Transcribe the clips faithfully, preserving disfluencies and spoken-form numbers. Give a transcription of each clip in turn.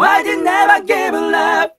Why you never give it up?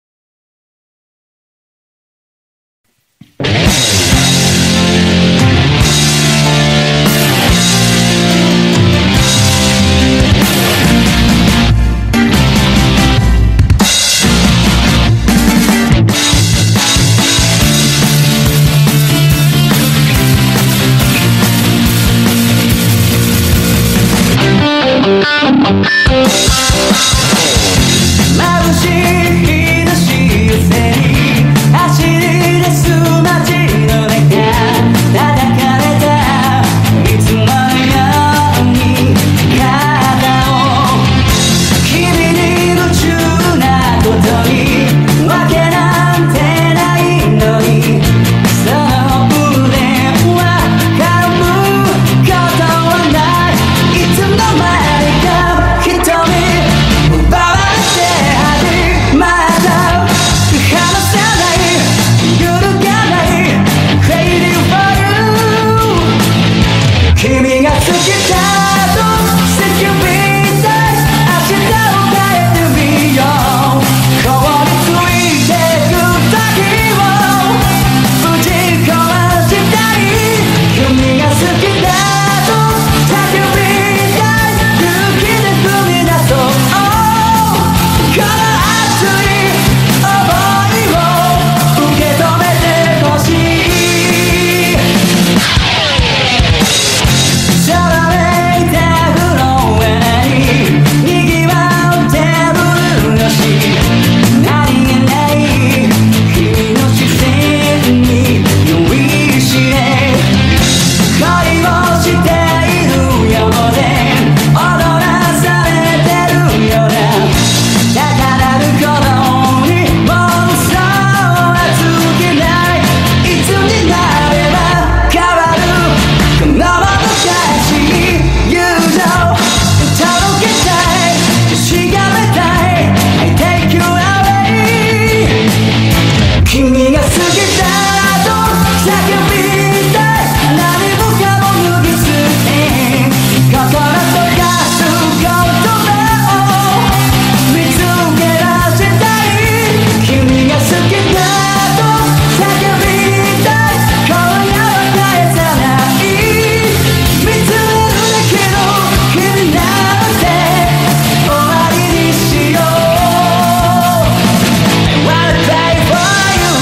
眩しい日差しを背に走り出す街の中叩かれたいつものように肩を君に夢中なことにわけなんてないのにその腕は噛むことはないいつの間にか瞳奪われて始まった離さない揺るがない Crazy for you 君が好きだと叫びたい明日を変えてみよう凍りついてく時をぶち壊したい君が好きだと叫びたい勇気で踏み出そうこの熱い想いを受け止めてほしい空めいたフロアに賑わうテーブル越し何気ない君の視線に酔いしれ恋をしているようで踊らされてるような高鳴る鼓動にもう嘘はつけないいつになれば変わるこのもどかしい友情届けたいしがめたい I take you away 君が好きだと叫びたい何もかも脱ぎ捨て心溶かす言葉を見つけ出したい君が好きだと叫びたい今夜は返さない見つめるだけの君なんて終わりにしよう I wanna die for you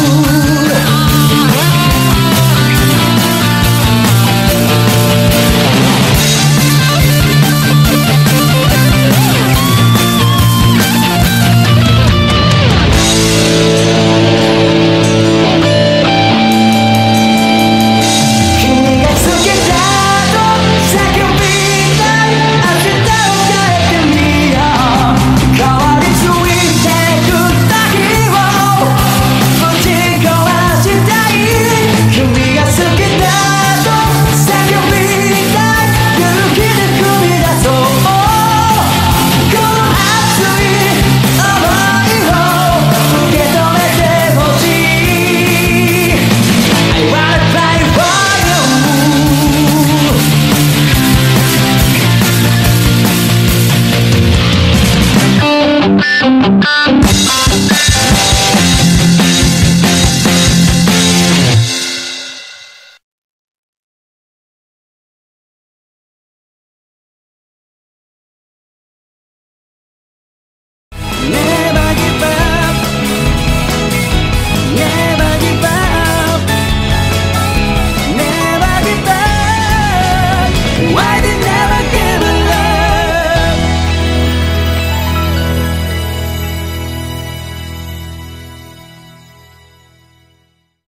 君が好きだと叫びたい明日を変えてみよう変わりついてく時をぶち壊したい君が好きだと叫びたい勇気で踏み出そうこの熱い想いを受け止めてほしい I wanna cry for you ね